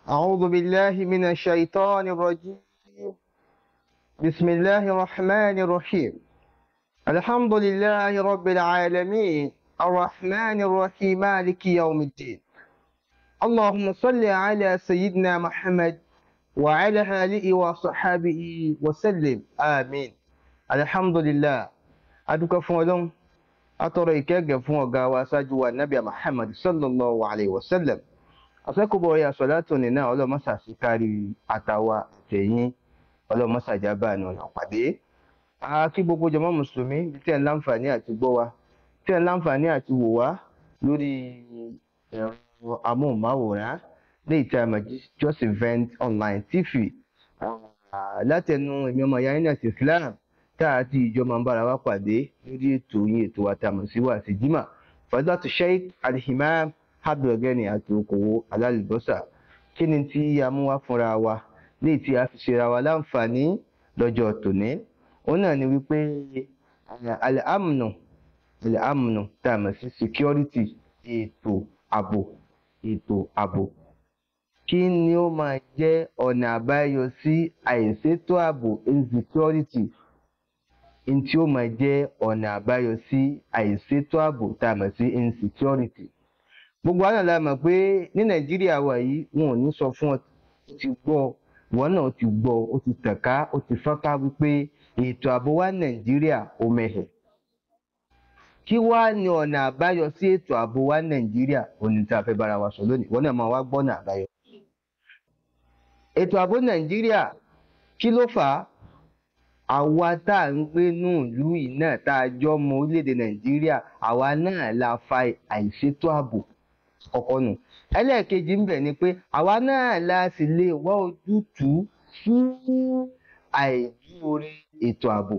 أعوذ بالله من الشيطان الرجيم. بسم الله الرحمن الرحيم. الحمد لله رب العالمين الرحمن الرحيم مالك يوم الدين. اللهم صل على سيدنا محمد وعلى آله وصحبه وسلم آمين. الحمد لله. أدوك فولون أتريك فوق وسجوا النبي محمد صلى الله عليه وسلم. Àfẹ́kùbọ̀ ya sọ̀látò ní náà ọlọ́mọ́sà sí kárí àtàwà àtẹ̀yìn ọlọ́mọ́sà jábà ní ọ̀nà pàdé. Kí gbogbo jàmá mùsùlùmí tí ẹ̀ ń láǹfààní àti gbọ́ wa, tí ẹ̀ ń láǹfààní àti wò wá lórí ẹ̀rọ amóhùnmáwòrán ní ìta Just Event Online TV. Látẹnu èmi ọmọ ìyá Inet Islam tá àti ìjọ máa ń bára wa pàdé lórí ètò yín ètò àtàmọ̀ sí wà sí Jímà. Fadilatu Sheikh Al-Imam Abdulgani àti okòwò alálùbọ́sà. Kí ni tí a mú wá fúnra wa ní tí a fi ṣera wa láǹfààní lọ́jọ́ tòní? Òun náà ni wípé al-amnu tá a mọ̀ sí security, ètò ààbò. Kí ni ó máa jẹ́ ọ̀nà àbáyọ sí àìṣètò ààbò insecurity? Tí ó máa jẹ́ ọ̀nà àbáyọ sí àìṣètò ààbò tá a mọ̀ sí insecurity. Gbogbo àná la mọ̀ pé ní Nàìjíríà wa yìí wọn ò ní sọ fún ọ ti gbọ́, ìwọ náà ti gbọ́, ó ti tànká, ó ti fọ́nká wípé ètò ààbò wa Nàìjíríà ó mẹ́hẹ̀. Kí wá ní ọ̀nà àbáyọ sí ètò ààbò wa Nàìjíríà? Òní tí a fẹ́ bára wa sọ lónìí, ìwọ náà máa wá gbọ́nà àbáyọ. Ètò ààbò Nàìjíríà kí ló fà á? Àwa tá à ń gbé nù ìlú yìí náà tá a jọ mọ orílẹ̀-èdè Nàìjíríà, àwa náà la fa àìṣètò ààbò. Ọ̀kọ́ nù. Ẹlẹ́ẹ̀kejì ń bẹ̀ ni pé àwa náà la sì lè wá ojútùú fún àìdúrórí ètò ààbò.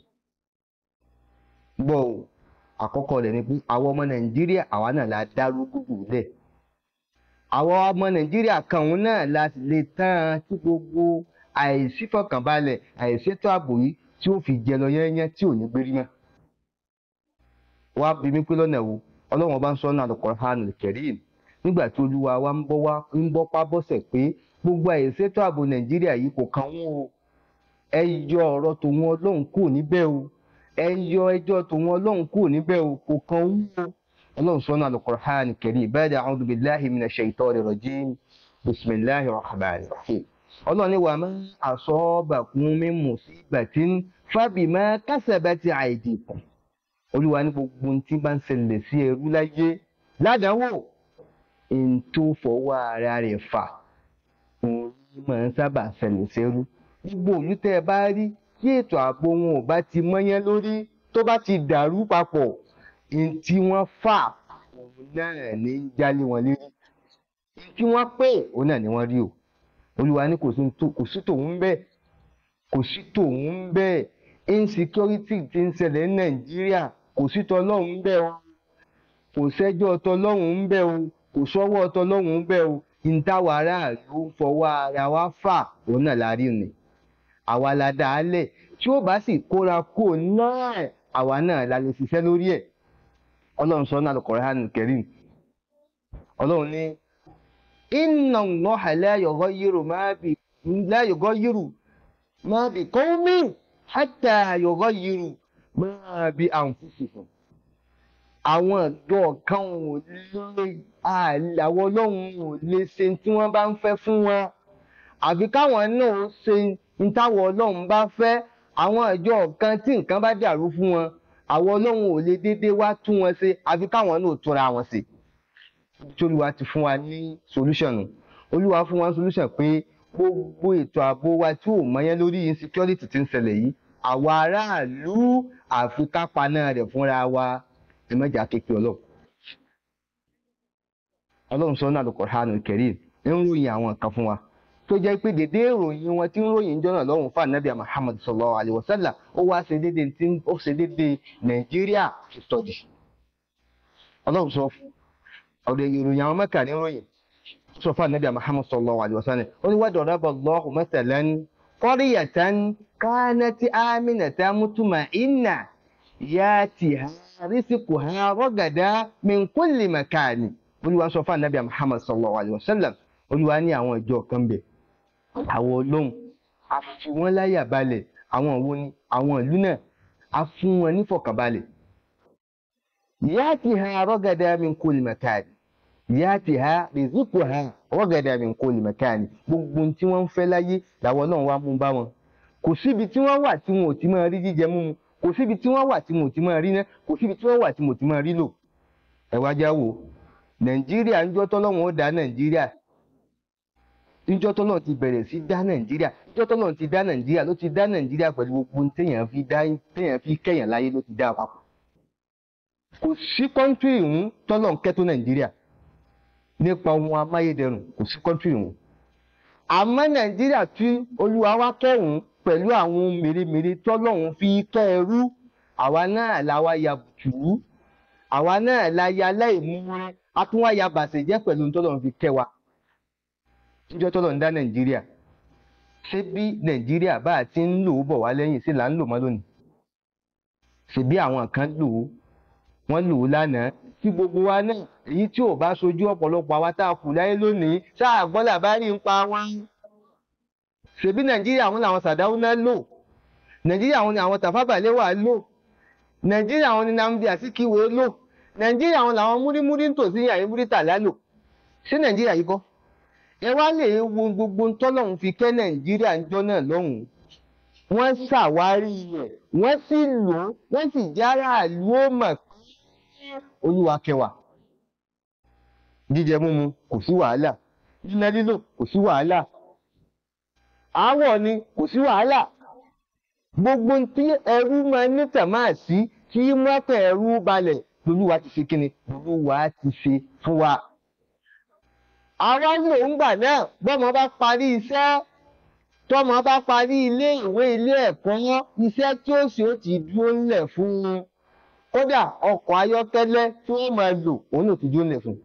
Gbọ́ ò, àkọ́kọ́ rẹ̀ ni pé àwọn ọmọ Nàìjíríà àwa náà la dárúgùdù lẹ̀. Àwọn ọmọ Nàìjíríà kan òun náà la sì lè tán tí gbogbo àìsífọ̀kànbalẹ̀ àìṣètò ààbò yìí tí ó fi jẹ lọ yẹ́nyẹ́ tí ò ní gbérí mọ́. Wá bí mi pé lọ́nà wo? Ọlọ́run ọba ń sọ náà Al-Qur'anul Karim nígbà tí Olúwa wa ń bọ́ pa bọ́sẹ̀ pé gbogbo àìṣètò ààbò Nàìjíríà yìí kò kàn wọ́n o. Ẹ yọ ọ̀rọ̀ tòun Ọlọ́run kúrò níbẹ̀ o. Ẹ yọ ẹjọ́ tòun Ọlọ́run kúrò níbẹ̀ o, kò kàn wọ́n o. Ọlọ́run sọ náà Al-Qur'anul Karim ba'da a'udhu billahi minash shaitanir rajim bismillahir rahmanir rahim. Ọlọ́run ní wa ma asabakum min musibatin fabima kasabati aydikum. Olúwa ní gbogbo tí bá ń ṣẹlẹ̀ sí ẹrú láyé ládàáwò tó fọwọ́ ara rẹ̀ fà òun máa ń sábà ṣẹlẹ̀ sẹ́rú. Gbogbo òlú tẹ́ ẹ bá rí kí ètò ààbò wọn ò bá ti mọ́yán lórí tó bá ti dàrú papọ̀ tí wọ́n fà òun náà ní ń jálé wọn lérí. Tí wọ́n pè òun náà ni wọ́n rí o. Olúwa ní kò sí tòun bẹ́ẹ̀. Insecurity tí ń ṣẹlẹ̀ ní Nàìjíríà kò sí tọlọ́hun bẹ́ẹ̀ o, kò sẹ́jọ́ tọlọ́hun bẹ́ẹ̀ o, kò sọ́wọ́ tọlọ́hun bẹ́ẹ̀ o. Ìntàwọ̀ aráàlú fọwọ́ ara wa fà òun náà la rí ni. Àwa la dá a lẹ̀ tí ó bá sì kóra kó náà àwa náà la lè ṣiṣẹ́ lórí ẹ̀. Ọlọ́run sọ náà Al-Qur'anul Karim. Ọlọ́run ní inna Allaha la yughayyiru ma bi qawmin hatta yughayyiru ma bi anfusihim. Àwọn ọ̀dọ́ kan àwọn Ọlọ́run ò lè ṣe tí wọ́n bá ń fẹ́ fún wọn. Àfi káwọn náà ṣe ní táwọn Ọlọ́run bá fẹ́. Àwọn ìjọ kan tí nǹkan bá dàrú fún wọn, àwọn Ọlọ́run ò lè dédé wá tún wọn ṣe, àfi káwọn náà túnra wọn ṣe. Olúwa ti fún wa ní solution. Olúwa fún wa solution pé gbogbo ètò ààbò wa tí ò mọ́yán lórí insecurity tí ń ṣẹlẹ̀ yìí, àwa aráàlú àfi ká paná rẹ̀ fúnra wa. Ẹ má jà kékeré Ọlọ́run. Ọlọ́run sọ náà Al-Qur'anul Karim ń ròyìn àwọn nǹkan fún wa tó jẹ́ pé dédé ìròyìn wọn tí ń ròyìn jọ́nà lọ́rùn fún Ànábì Muhammad sallallahu alaihi wasallam ó wá ṣe dédé Nàìjíríà study. Ọlọ́run sọ ọ̀rọ̀ ìròyìn àwọn Mẹ́kà ní ròyìn sọ fún Ànábì Muhammad sallallahu alaihi wasallam. Ó ní wa daraba Allahu mathalan qaryatan kanat aminatan mutma'innah ya'tiha rizquha ragadan min kulli makan. Olúwa sọ fún Ànábì Muhammad sallallahu alaihi wasallam. Olúwa ní àwọn ìjọ kan bẹ̀ àwọn Ọlọ́run a fi wọ́n láyà balẹ̀ àwọn wo ni àwọn ìlú náà a fún wọn nífọ̀kànbalẹ̀. yatiha ragada min kulli makan yatiha rizquha ragada min kulli makan gbogbo tí wọ́n ń fẹ́ láyé làwọn Ọlọ́run wá mú bá wọn. Kò síbi tí wọ́n wà tí wọn ò ti máa rí jíjẹ mímu, kò síbi tí wọ́n wà tí wọn ò ti máa rí ná, kò síbi tí wọ́n wà tí wọn ò ti máa rí lò. Ẹ wá já wò Nàìjíríà níjọ́ tọ́lọ́run ó dá Nàìjíríà, níjọ́ tọ́lọ́run ti bẹ̀rẹ̀ sí dá Nàìjíríà, níjọ́ tọ́lọ́run ti dá Nàìjíríà ló ti dá Nàìjíríà pẹ̀lú gbogbo téèyàn fi kẹ́yàn láyé ló ti dá papọ̀. Kò sí kọ́ńtírì ìhún tọ́lọ́run kẹ́ tó Nàìjíríà nípa ohun amáyédẹrùn, kò sí kọ́ńtírì ìhún. Àmọ́ Nàìjíríà tí Olúwa wá kẹ́hùn pẹ̀lú àwọn ohun mèremère tọ́lọ́run fi kẹ́ ẹrú, àwa náà la wá ya bùtùlù, àwa náà la ya aláìmoore, a tún wá ya bàṣẹ̀jẹ́ pẹ̀lú tọ́lọ́run fi kẹ́ wa. Níjọ́ tọ́lọ́run dá Nàìjíríà, ṣé bí Nàìjíríà bá a ti ń lò ó bọ̀ wá lẹ́yìn sí là ń lò mọ́ lónìí? Ṣé bí àwọn kan lò ó, wọ́n lò ó lánàá, tí gbogbo wa náà èyí tí ò bá sojú ọ̀pọ̀lọpọ̀ àwa tá a kù láyé lónìí sáà gbọ́ làbárí ń pa wọn. Ṣé bí Nàìjíríà wọn làwọn Sàdáúná lò, Nàìjíríà wọn ni àwọn Tafawa Balewa lò, Nàìjíríà wọn ni Nnamdi Azikiwe lò, Nàìjíríà wọn làwọn múrímúrí ń tòsí àyè Múrítàlá lò. Ṣé Nàìjíríà yìí kọ́? Ẹ wá lè wo gbogbo tọ́lọ́run fi kẹ́ Nàìjíríà ńjọ́ náà lọ́hùn-ún. Wọ́n ṣàwárí rẹ̀, wọ́n sì lò ó, wọ́n sì jára àlú ó mọ̀ pé Olúwa kẹ́ wa. Jíjẹ múmu kò sí wàhálà, líná lílò kò sí wàhálà, àárọ̀ ni kò sí wàhálà. Gbogbo tí ẹrú máa ní tàmáàsí tí mọ́kàn ẹrú balẹ̀ lolúwa ti ṣe kíni, lolúwa ti ṣe fún wa. Àwa lò ń gbà náà bọ́mọ bá parí iṣẹ́, tọ́mọ bá parí ilé ìwé ilé ẹ̀kọ́ iṣẹ́ tí ó sì ó ti dúró ńlẹ̀ fún un. Kódà ọkọ̀ ayọ́kẹ́lẹ́ tí wọ́n máa lò òun ló ti dúró ńlẹ̀ fún un.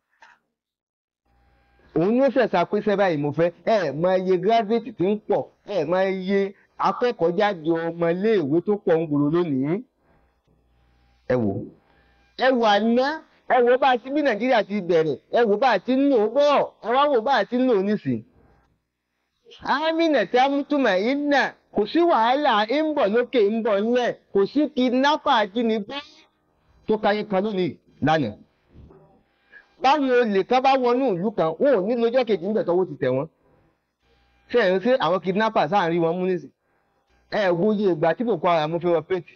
Òun ló ṣẹ̀ṣà pé sẹ́ báyìí mo fẹ́ ẹ̀ máa iye gíráfíìtì tí ń pọ̀, ẹ̀ máa iye akẹ́kọ̀ọ́ jáde ọmọ iléèwé tó pọ̀ ń gbòòrò lónìí. Ẹ wò àná, ẹ wò bá a ti bí Nàìjíríà ti bẹ̀rẹ̀, ẹ wò bá a ti ń lò ó bọ̀, ẹ wá wò bá a ti ń lò ó nísìn. Ámínà tí a mú túmọ̀ yìí náà kò sí wàhálà ń bọ̀ lókè ń bọ̀ ńlẹ̀, kò sí kidnapper ajínigbé tó káyé kan lónìí lánàá. Báwo olè kan bá wọnú ìlú kan, wọn ò ní lọ́jọ́ kejì níbẹ̀ tọ́wọ́ ti tẹ̀ wọ́n. Ṣé ẹ̀ ń ṣe àwọn kidnappers sáà ń rí wọn mú nísìn? Ẹ wo iye ìgbà tí Boko Haram fi wọ péǹtì.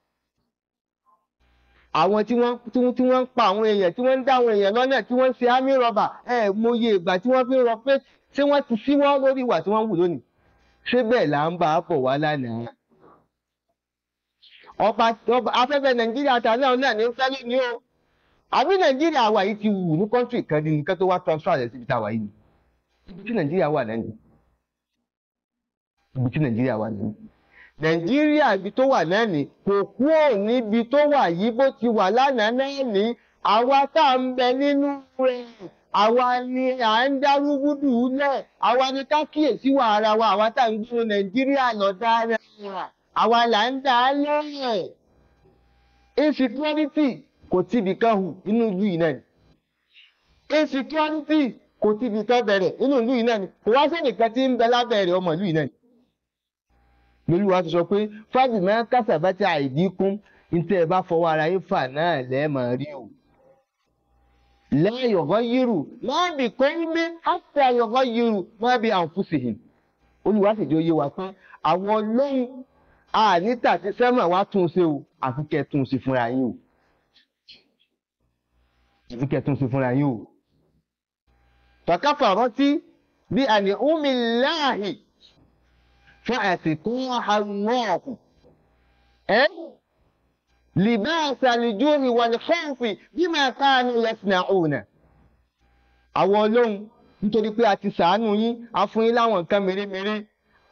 Àwọn tí wọ́n ń pa àwọn èèyàn, tí wọ́n ń dá àwọn èèyàn lọ́nà, tí wọ́n ń ṣe army robber, ẹ mo iye ìgbà tí wọ́n fi ń rọ péǹtì, ṣé wọ́n ti síwọ́ lórí ìwà tí wọ́n wù lónìí? Ṣé bẹ́ẹ̀ là ń bá a bọ̀ wá lánàá? Afẹ́fẹ́ Nàìjíríà tà náà ní fẹ́ lónìí o. Àbí Nàìjíríà wà yìí ti wù ní kọ́ńtírì kan ní nǹkan tó wá transfer rẹ̀ síbi táwa yìí. Ibi tí Nàìjíríà wà náà ni. Ibi tí Nàìjíríà wà náà ni. Nàìjíríà ibi tó wà náà ni kò kúrò níbi tó wà yìí bó ti wà lánàá náà ni. Àwa tá à ń bẹ nínú rẹ̀, àwa ni à ń dárúgúdù lẹ̀, àwa ni ká kíyèsí wà ara wa, àwa tá à ń gbúrò Nàìjíríà lọ dára, àwa là ń dá a lẹ́yìn. Insecurity kò tíbi kan hù inú ìlú yìí náà ni. Insecurity kò tíbi kan bẹ̀rẹ̀ inú ìlú yìí náà ni. Kò wá sẹ́nìkan tí ń bẹ lábẹ́rẹ̀ ọmọ ìlú yìí náà ni. Olúwa ti sọ pé fábìmọ́ kásábátì àìdínkùn níta ẹ bá fọwọ́ ara yín fà náà lẹ́ẹ̀mọ̀ rí o. Lẹ́yọ̀gọ́ yírù máa bì kọ́ńbé àti àyọ̀gọ́ yírù máa bì àǹfùsìhìn. Olúwa sì jẹ́ ó yé wa pé àwọn Ọlọ́run àníta ti sẹ́mà wá tún ṣe o, àfi kẹ́ tún ṣe fúnra yín o. Àfi kẹ́ tún ṣe fúnra yín o. Fakafarati bí àní umillahi فأتقاها الله لباس الجوع والخوف بما كانوا يصنعون. Àwọn Ọlọ́run nítorí pé a ti ṣàánú yín, a fún yín láwọn nǹkan mèremère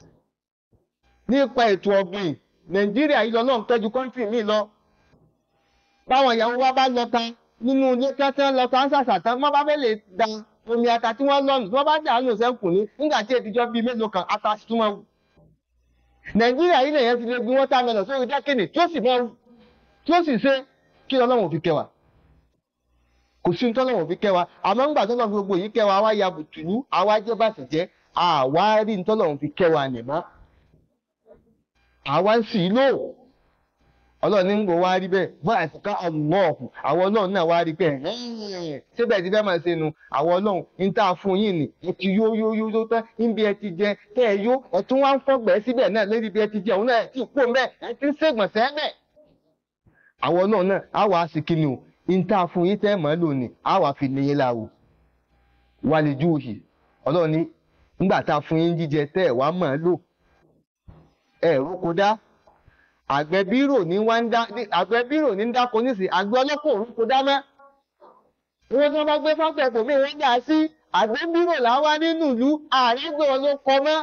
nípa ètò ọ̀gbìn. Nàìjíríà yìí lọ́lọ́run tẹ́jú kọ́ńtì míì lọ. Báwọn ìyàwó wa bá lọ ta nínú ilé kẹ́tẹ́ lọ ta ń ṣàṣàtàn, wọ́n bá fẹ́ lè da omi ata tí wọ́n lọ́nù, wọ́n bá dànù sẹ́kùn ní nígbà tí ètijọ́ bíi mélòó kan ata sí túmọ̀ wù. Nàìjíríà yìí lèyàn ti lè gbin watermelon sórí dákìnì tí ó sì mọ tí ó sì ṣe kí Ọlọ́run fi kẹwàá. kò sí tọ́lọ́run fi kẹ́ wa àmọ́ ńgbà tọ́lọ́run fi gbogbo yìí kẹ́ wa wá ya bùtùlù àwa jẹ́ bá sì jẹ́ àwa rí tọ́lọ́run fi kẹ́ wa nìmọ́ àwa ń sì lò ọlọ́run ní ń gbọ́ wá rí bẹ́ẹ̀ bọ́ àtìká ọlọ́ọ̀kù àwọn ọlọ́run náà wá rí bẹ́ẹ̀ síbẹ̀ tí fẹ́ máa ṣe nu àwọn ọlọ́run ń tà fún yín ni ẹ ti yó tó tán níbi ẹ ti jẹ tẹ́ ẹ yó ẹ tún wá ń fọ́gbẹ́ síbẹ̀ náà lórí bí ẹ ti jẹ òun náà ẹ ti kó mẹ́ ẹ ti ń ṣègbọ̀nsẹ̀ mẹ́ àwọn ọlọ́run náà á wàá sí kíni o ń tà fún yín tẹ́ ẹ mọ́ lò ní á wàá fi lè yín láwo wà lè ju òhì ọlọ́run ní ńgbà tá a fún yín jíjẹ tẹ́ ẹ wá mọ́ lò ẹ rókò dá àgbẹ̀ bírò ní ń dáko nísìnyí àgbẹ̀ ọlọ́kọ̀ òun kò dá mọ́ wọ́n tí wọ́n bá gbé fáfẹ́ kò mí wọ́n dà sí àgbẹ̀ bírò làwa nínú ìlú àrẹ́gbẹ̀ ọlọ́kọ̀ mọ́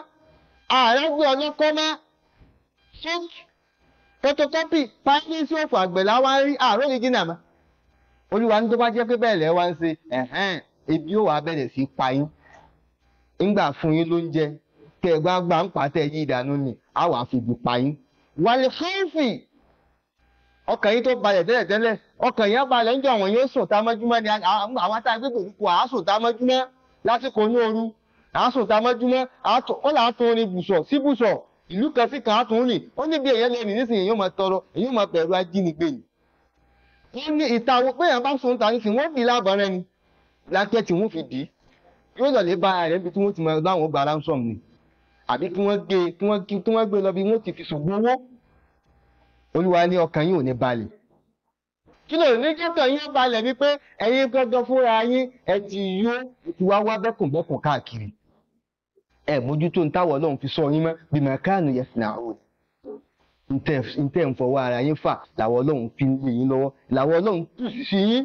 photocopy pàṣẹ sí òfò àgbẹ̀ làwa ń rí àárọ̀ ní jìnnà mọ́ olúwa ní tó bá jẹ́ pé bẹ́ẹ̀ lẹ́ wá ń ṣe ebi ó wàá bẹ̀rẹ̀ sí pa yín ńgbà fún yín lóúnjẹ tẹ́ ẹ gbá ń pàtẹ́ yí ìdánù ni á wàá fi ibi pa yín wàlẹ̀ fífì ọkàn yìí tó balẹ̀ tẹ́lẹ̀tẹ́lẹ̀ ọkàn yìí á balẹ̀ ń jọ àwọn yóò sùn tá mọ́júmọ́ ni àwọn tá a gbé gbòdúkọ àá sùn tá mọ́júmọ́ lásìkò ní ooru àá sùn tá mọ́júmọ́ ó là á tún ní bùsọ̀ sí bùsọ̀ ìlú kan sí kan á tún rìn ó ní bí èèyàn lẹ́nu nísìnyí èèyàn máa tọrọ èèyàn máa bẹ̀rù ajínigbé ni wọ́n ní ìta àwọn pé èèyàn bá sùn ta nísìnyí wọ́n bì í lábàárẹ̀ ni lákẹ́ tí wọ́n fi dì í yóò lọ lè ba ààrẹ bí tí wọ́n ti máa láwọn gba ransom ni àbí kí wọ́n gbé lọ bí wọ́n ti fi ṣùgbọ́n owó olúwa ní ọkàn yín ò ní balẹ̀ kí ló ní jẹ́kàn yín balẹ̀ ni pé ẹ̀yin gangan fúnra yín ẹ ti yó ti wá bẹ́kùnbẹ́kùn káàkiri ẹ mójútó ń táwọ̀ ọlọ́run fi sọ yín mọ́ bí màkánù yẹn sì náà ó ń tẹ̀ ń fọwọ́ ara yín fà làwọn ọlọ́run fi ń lé yín lọ́wọ́ làwọn ọlọ́run tù sí yín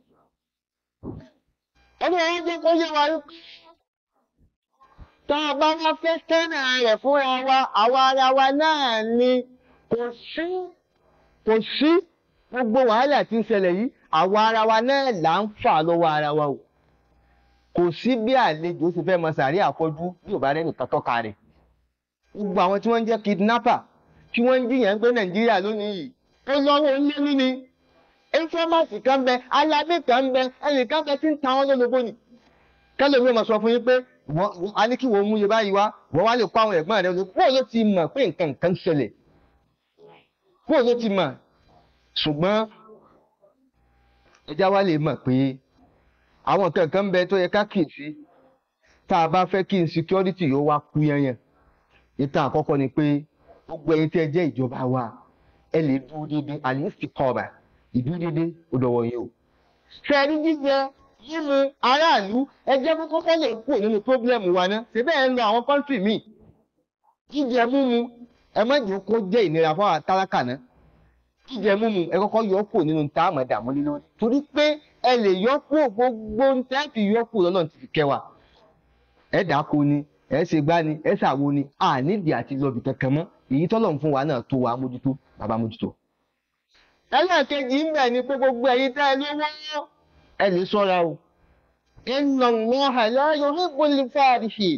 ẹni ẹ̀yin jẹ́ kó yé wa tá a bá wá fẹ́ tẹ́nà rẹ̀ fúnra wa àwa ara wa náà ni kò sí gbogbo wàhálà tí ń ṣẹlẹ̀ yìí àwa ara wa náà là ń fà lọ́wọ́ ara wa o kò sí bí àlejò ṣe fẹ́ mọ sàárè àfọ́jú bí ò bá rẹ́nu tọ́tọ́ka rẹ̀ gbogbo àwọn tí wọ́n ń jẹ́ kidnapper tí wọ́n ń jiyàn pé nàìjíríà lónìí yìí ó lọ́wọ́ ńlẹ́nu ni informasi kan bẹ alábẹ́ kan bẹ ẹnìkan bẹ tí ń ta wọn lólobó ni kẹlẹ́mi ò mọ̀ sọ fún yín pé a ní kí wọ́n mú iye báyìí wá wọ́n wá lè kó àwọn ẹ̀gbọ́n rẹ̀ bóò ló ti mọ̀ pé nǹkan ṣẹlẹ̀ bóò ló ti mọ̀ ṣùgbọ́n ẹja wa lè mọ̀ pé àwọn kankan bẹ tó yẹ ká kíyèsí tá a bá fẹ́ kí insecurity yóò wá kú yanyan ìta àkọ́kọ́ ni pé gbogbo ẹ̀yin tí ẹ jẹ́ ìjọba wa ẹ lè dúró déédéé àlìsí kọ́ọ̀bà ìdúró déédéé ó dọ̀wọ́ yín o. fẹ́ẹ́rí jíjẹ nínú aráàlú ẹjẹ́ kọ́kọ́ lè kúrò nínú pọ́blẹ́mù wa ná ṣe bẹ́ẹ̀ ń lọ àwọn kọ́ńtì míì jíjẹ múmu ẹ má jẹ́ kó jẹ́ ìnira fún àwọn tálákà náà jíjẹ múmu ẹ kọ́kọ́ yọ kúrò nínú tá a mọ̀ dààmú lé lórí torí pé ẹ lè yọ kúrò gbogbo tẹ́ẹ̀tì yọ kúrò lọ́nà ti fi kẹwàá ẹ dàkó ni ẹ ṣe gbá ni ẹ ṣàwo ni a nídìí àti lọ́ọ̀bì kankan mọ́ èyí tọ́lọ́run fún wa náà tó wa mójútó bàbá mójútó. ẹlẹ́ẹ̀kejì ń bẹ̀ ni pé gbogbo ẹ̀yin tẹ́ ẹ lówó ẹ lè ṣọ́ra o. inna Allaha la yuhibbul farihin.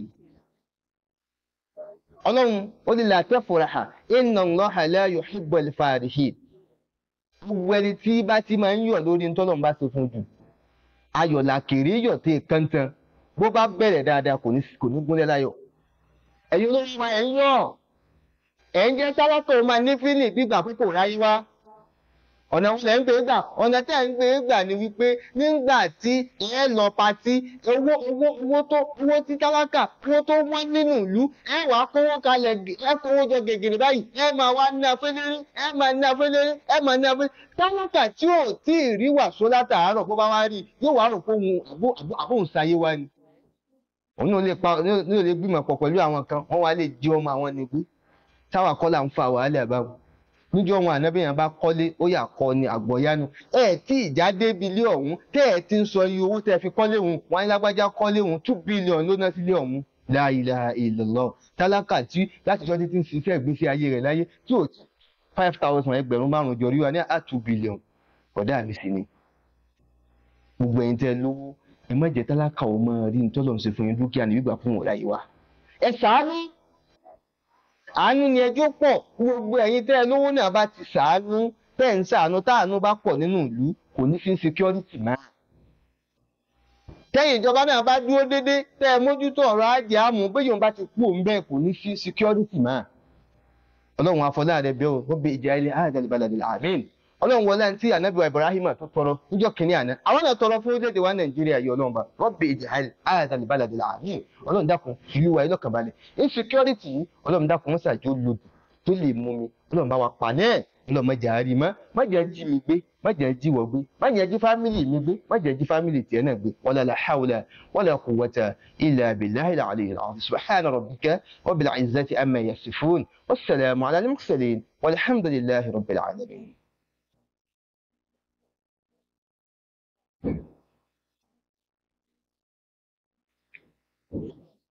ọlọ́run ó ní la tafraha inna Allaha la yuhibbul farihin. gbogbo ẹni tí bá ti máa ń yọ̀ lórí tọ́lọ́run bá ṣe fún jù ayọ̀ làkèrè yọ̀ tẹ́ kántan bó bá bẹ̀rẹ̀ dáadáa kò ní gúnlẹ̀ láyọ̀. ẹ̀yin olórí wa ẹ̀ ń yọ̀ ẹ̀ ń jẹ́ sáwọ́kọ̀ máa ní fílì gbígbà púpọ̀ ráyé wá. ọ̀nà wọn lẹ̀ ń gbé gbà ọ̀nà tẹ́ ń gbé gbà ni wípé nígbà tí ẹ lọ patí owó tí tálákà owó tó wọ́n nínú ìlú ẹ wàá kówó kalẹ̀ ẹ kówó jọ gègèrè báyìí ẹ máa wá ná fẹ́lẹ́rí ẹ máa ná fẹ́lẹ́rí ẹ máa ná fẹ́lẹ́rí tálákà tí ò tí ì rí wàsó látàárọ̀ bó bá wá rí yóò wá rò pé òun àbóhùn sáyé wá ni. òun náà lè gbìmọ̀ pọ̀ pẹ̀lú àwọn kan wọ́n wá lè jí ọmọ àwọn nìgbé táwa kọ́ là ń fa wàhálà àbáwò níjọ́ wọn ànábìyàn bá kọ́lé ó yà kọ́ ni àgbọ̀yánu tí ìjà débi ilé ọ̀hún ti ń sọ iye owó tẹ́ fi kọ́lé òun wọn ní lágbájá kọ́lé òun 2 billion ló ná sílé ọ̀hún la ilaha illallah tálákà tí láti ṣọ́ títí ń ṣiṣẹ́ ìgbésí ayé rẹ̀ láyé tí ò 5,000 ẹgbẹ̀rún márùn-ún jọ rí wa ní 2 billion ọ̀dà mi sí ni. gbogbo ẹ̀yin tẹ́ lówó ẹ má jẹ́ tálákà ò máa rí nítorí ọ̀hún ṣe fún yín dúkìá ní gbígbà fún wọn láyé wa. ẹ ṣàánú àánú ni ẹjọ́ pọ̀ gbogbo ẹ̀yin tẹ́ ẹ lówó náà bá ti ṣàánú tẹ́ ń ṣàánú táàánú bá pọ̀ nínú ìlú kò ní sí security náà tẹ́yìn ìjọba náà bá dúró déédéé tẹ́ ẹ mójútó ọ̀rọ̀ ajé àmú bẹ́ẹ̀ yóò bá ti kú òun bẹ́ẹ̀ kò ní sí security mọ́. ọlọ́run afọlá rẹ bẹ́ẹ̀ o wọ́n bẹ ìjà ilé àádọ́lẹ̀ balẹ̀ àmín. ọlọ́run wọlé àti ànábì wa Ibrahim tó tọrọ níjọ́ kìíní àná àwọn náà tọrọ fún orílẹ̀-èdè wa Nàìjíríà yìí ọlọ́run bá wọ́n bẹ ìjà ilé àádọ́lẹ̀ balẹ̀ àmín. ọlọ́run dákun ìlú wa ilọ́kàn balẹ̀ insecurity yìí ọlọ́run dákun wọ́n ṣàjò lòdù tó lè mú mi ọlọ́run bá wa pa náà ọlọ́run má jẹ́ àárí mọ́ má jẹ́ jí mi gbé má jẹ́ jí wọ gbé má jẹ́ jí fámìlì mi gbé má jẹ́ jí fámìlì tiẹ̀ náà gbé wala la hawla wala quwwata illa billahi al-ali al-azim subhana rabbika rabbil izzati amma yasifun wassalamu ala al-mursalin walhamdulillahi rabbil alamin.